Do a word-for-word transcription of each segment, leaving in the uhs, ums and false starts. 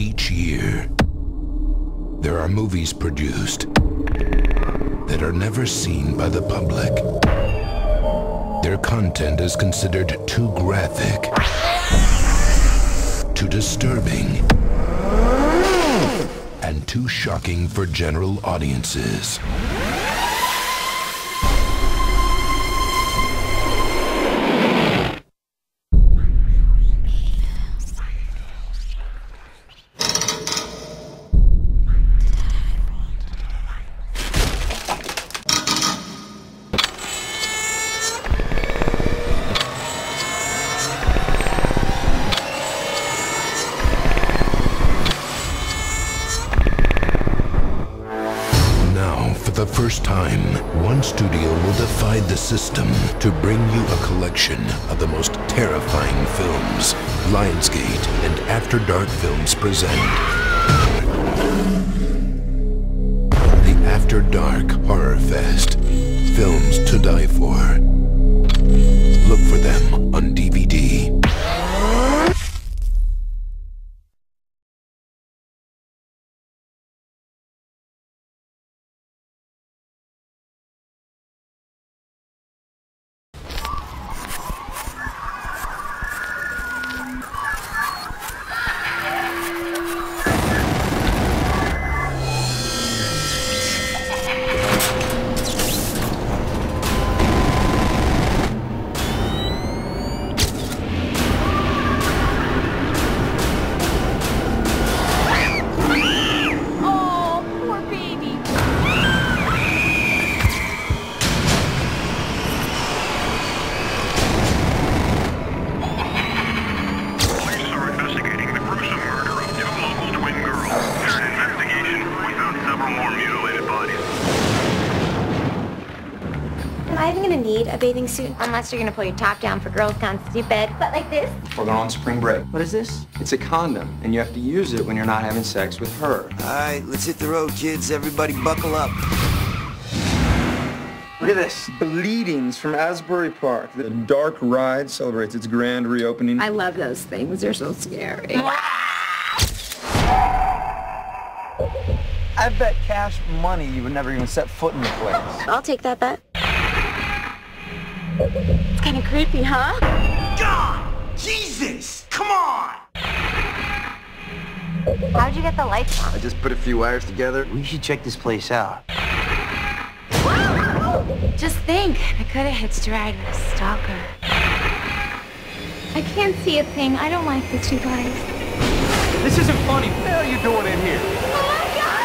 Each year, there are movies produced that are never seen by the public. Their content is considered too graphic, too disturbing, and too shocking for general audiences. For the first time, one studio will defy the system to bring you a collection of the most terrifying films. Lionsgate and After Dark Films present the After Dark Horror Fest. Films to die for. Look for them on D V D. Am I even gonna need a bathing suit? Unless you're gonna pull your top down for girls gone stupid. But like this? We're going on spring break. What is this? It's a condom, and you have to use it when you're not having sex with her. All right, let's hit the road, kids. Everybody buckle up. Look at this. Bleedings from Asbury Park. The Dark Ride celebrates its grand reopening. I love those things. They're so scary. I bet cash money you would never even set foot in the place. I'll take that bet. It's kind of creepy, huh? God! Jesus! Come on! How'd you get the lights on? I just put a few wires together. We should check this place out. Just think, I could have hitched a ride with a stalker. I can't see a thing. I don't like this, you guys. This isn't funny. What the hell are you doing in here? Oh my God!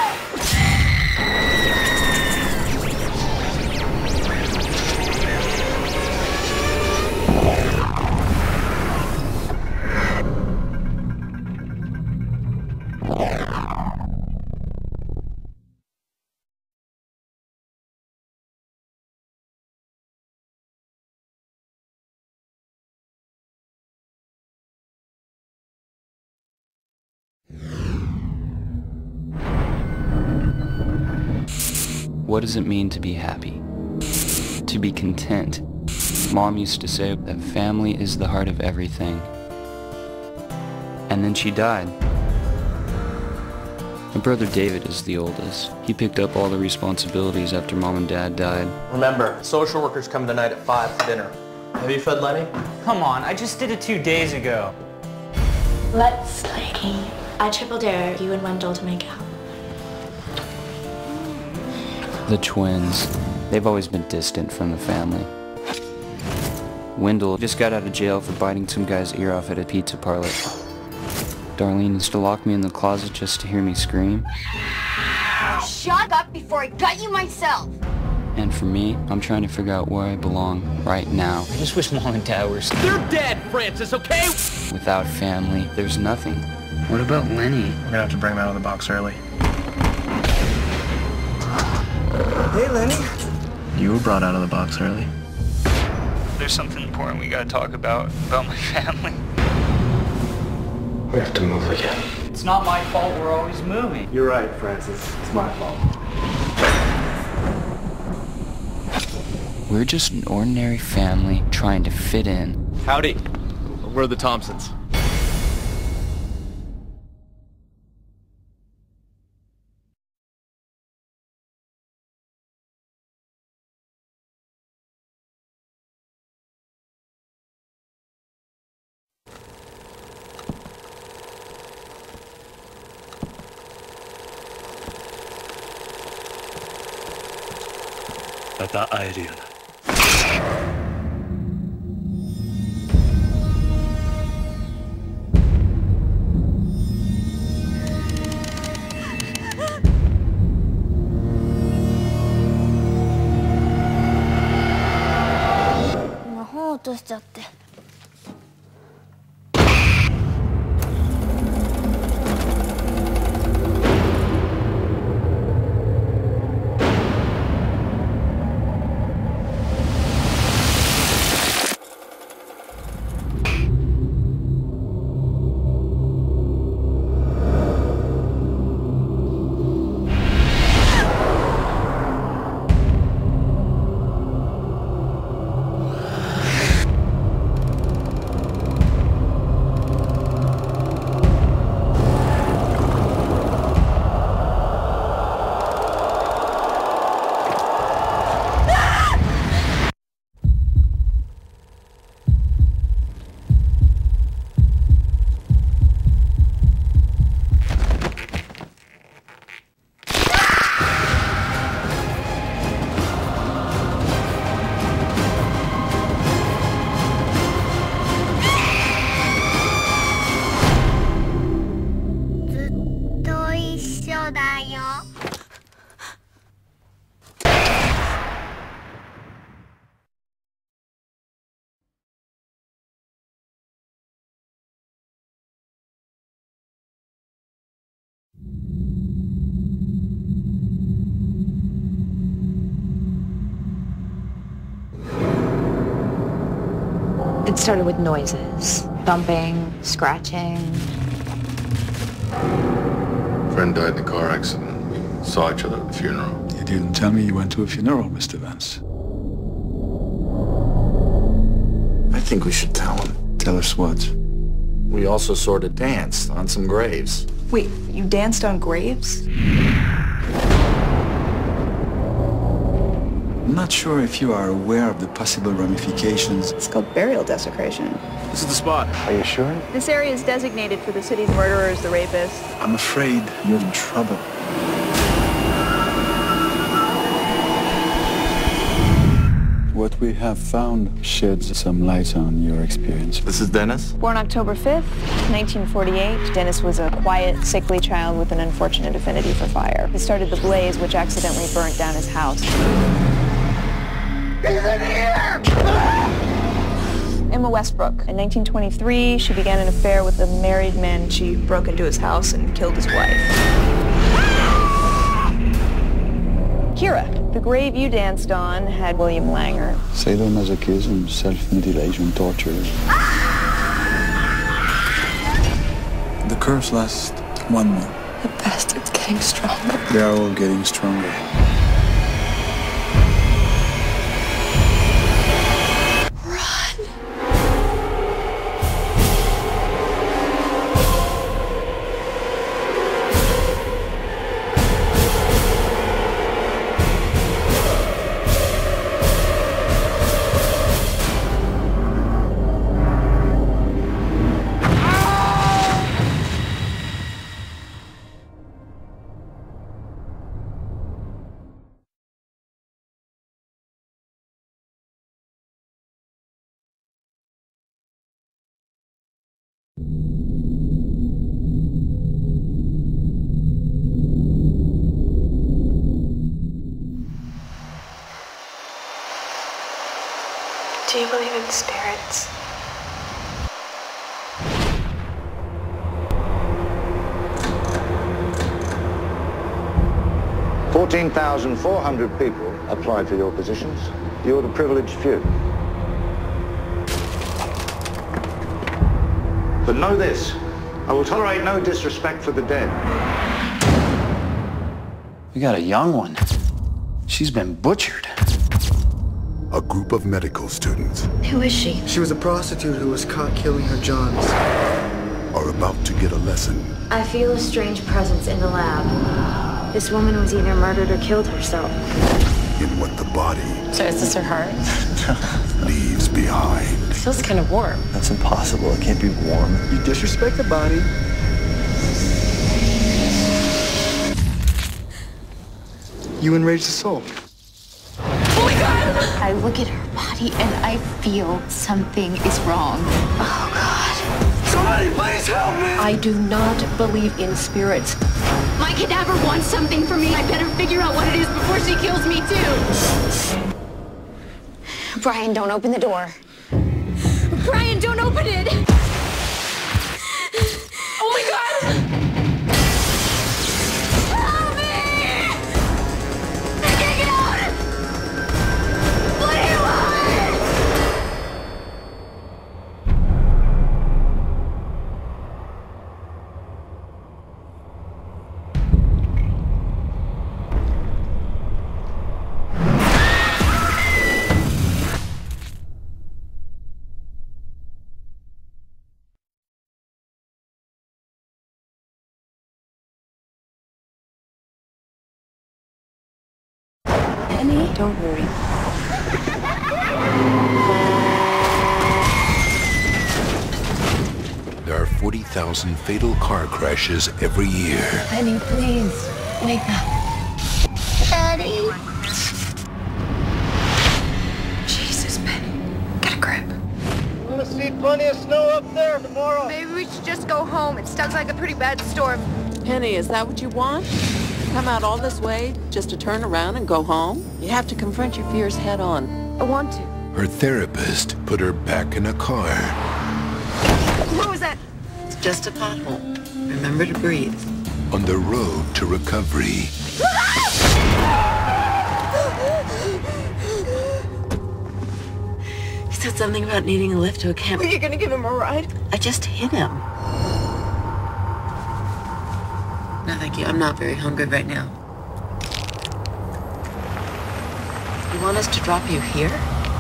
What does it mean to be happy? To be content? Mom used to say that family is the heart of everything. And then she died. My brother David is the oldest. He picked up all the responsibilities after Mom and Dad died. Remember, social workers come tonight at five for dinner. Have you fed Lenny? Come on, I just did it two days ago. Let's play a game. I triple dare you and Wendell to make out. The twins. They've always been distant from the family. Wendell just got out of jail for biting some guy's ear off at a pizza parlor. Darlene used to lock me in the closet just to hear me scream. Shut up before I gut you myself! And for me, I'm trying to figure out where I belong right now. I just wish Mom and Dad were... They're dead, Francis, okay? Without family, there's nothing. What about Lenny? We're gonna have to bring him out of the box early. Hey, Lenny. You were brought out of the box early. There's something important we gotta talk about, about my family. We have to move again. It's not my fault we're always moving. You're right, Francis. It's my fault. We're just an ordinary family trying to fit in. Howdy. We're the Thompsons. また会えるよな。 今本落としちゃって。 It started with noises, thumping, scratching. Friend died in a car accident. We saw each other at the funeral. You didn't tell me you went to a funeral, Mister Vance. I think we should tell him. Tell us what? We also sort of danced on some graves. Wait, you danced on graves? I'm not sure if you are aware of the possible ramifications. It's called burial desecration. This is the spot. Are you sure? This area is designated for the city's murderers, the rapists. I'm afraid you're in trouble. What we have found sheds some light on your experience. This is Dennis? Born October fifth, nineteen forty-eight, Dennis was a quiet, sickly child with an unfortunate affinity for fire. He started the blaze, which accidentally burnt down his house. He's in here! Emma Westbrook. In nineteen twenty-three, she began an affair with a married man. She broke into his house and killed his wife. Kira, the grave you danced on had William Langer. Sadomasochism, self-mutilation, torture. The curse lasts one month. The bastard's getting stronger. They are all getting stronger. Do you believe in spirits? fourteen thousand four hundred people applied for your positions. You're the privileged few. But know this, I will tolerate no disrespect for the dead. We got a young one. She's been butchered. A group of medical students. Who is she? She was a prostitute who was caught killing her Johns. Are about to get a lesson. I feel a strange presence in the lab. This woman was either murdered or killed herself. In what the body So is this her heart? leaves behind. It feels kind of warm. That's impossible. It can't be warm. You disrespect the body. You enrage the soul. Holy God! I look at her body and I feel something is wrong. Oh, God. Somebody please help me! I do not believe in spirits. My cadaver wants something from me. I better figure out what it is before she kills me, too. Brian, don't open the door. Brian, don't open it! Oh, my God! Help me! I can't get out! What do you want? Penny, don't worry. There are forty thousand fatal car crashes every year. Penny, please, wake up. Daddy. Jesus, Penny. Get a grip. I'm gonna see plenty of snow up there tomorrow. Maybe we should just go home. It sounds like a pretty bad storm. Penny, is that what you want? Come out all this way just to turn around and go home? You have to confront your fears head on. I want to. Her therapist put her back in a car. What was that? It's just a pothole. Remember to breathe. On the road to recovery. He said something about needing a lift to a camp. Are you gonna give him a ride? I just hit him. No, thank you. I'm not very hungry right now. You want us to drop you here?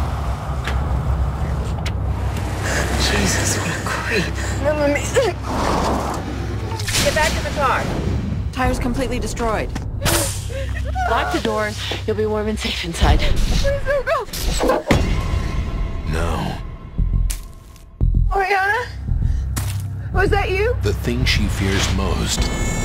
Jesus, what a creep. No, let me... Get back in the car. Tire's completely destroyed. Lock the doors. You'll be warm and safe inside. Please don't go. Now, Oriana? Was that you? the thing she fears most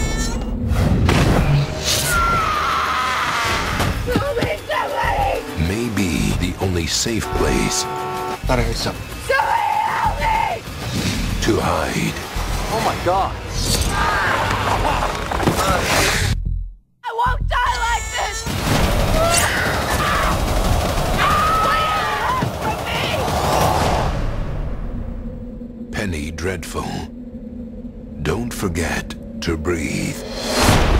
Somebody, somebody! may be the only safe place Thought I heard something. Somebody help me! to hide. Oh my God. I won't die like this! Penny Dreadful. Don't forget to breathe.